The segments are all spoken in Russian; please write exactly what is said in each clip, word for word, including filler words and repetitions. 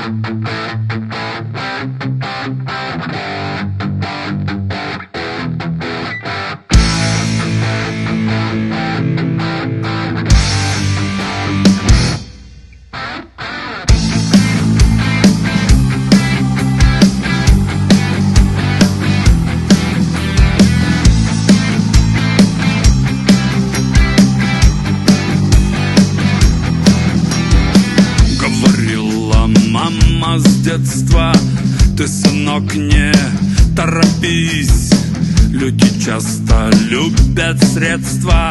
Мама с детства: ты, сынок, не торопись. Люди часто любят средства,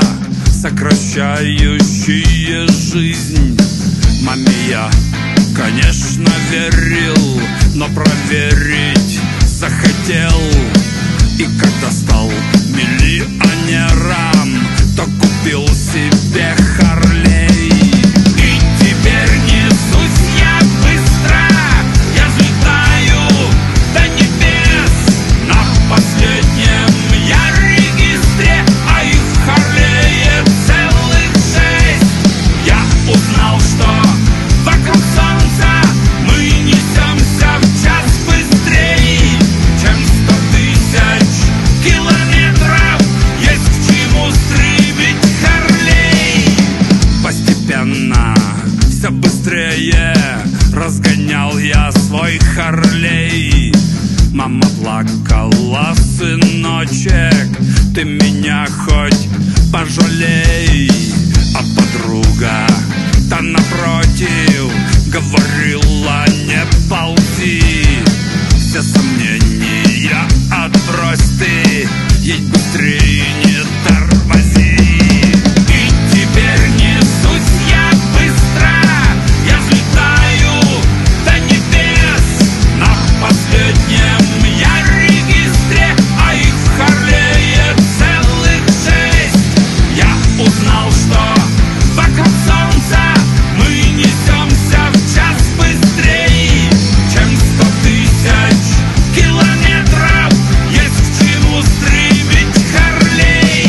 сокращающие жизнь. Маме я, конечно, верил, но проверить захотел. И когда стал миллионером, то купил себе Харлей. И теперь несусь я быстро, я взлетаю до небес. На последнем я регистре, а их в Харлее целых шесть. Я узнал, что вокруг солнца мы несемся в час быстрее, чем сто тысяч километров. Есть к чему стремить Харлей. Постепенно все быстрее разгонял я свой Харлей. Мама плакала: сыночек, ты меня хоть пожалей. А подруга-то напротив говорила: не ползи, все сомнения отбрось ты, едь быстрее, не тормози. И теперь несусь я быстро, я взлетаю до небес. На последнем я регистре, а их в Харлее целых шесть. Я узнал, что вокруг солнца мы несемся в час быстрее, чем сто тысяч километров. Есть к чему стремить Харлей.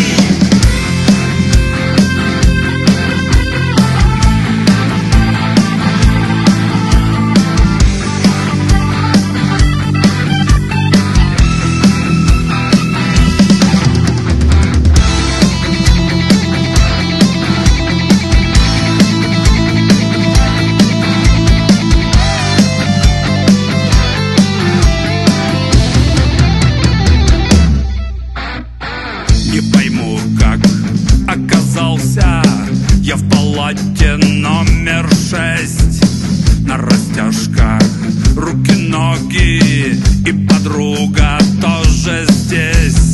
Не пойму, как оказался я в палате номер шесть. На растяжках руки-ноги, и подруга тоже здесь.